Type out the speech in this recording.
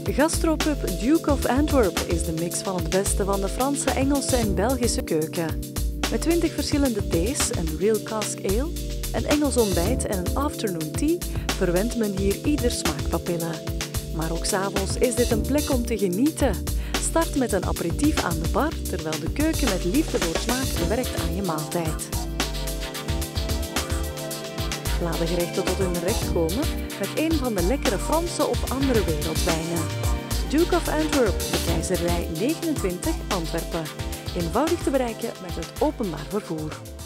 Gastropub Duke of Antwerp is de mix van het beste van de Franse, Engelse en Belgische keuken. Met 20 verschillende thees, een real cask ale, een Engels ontbijt en een afternoon tea verwendt men hier ieder smaakpapillen. Maar ook 's avonds is dit een plek om te genieten. Start met een aperitief aan de bar, terwijl de keuken met liefde voor smaak werkt aan je maaltijd. Laat de gerechten tot hun recht komen met een van de lekkere Franse of andere wereldwijnen. Duke of Antwerp, de Keizerrij 29, Antwerpen. Eenvoudig te bereiken met het openbaar vervoer.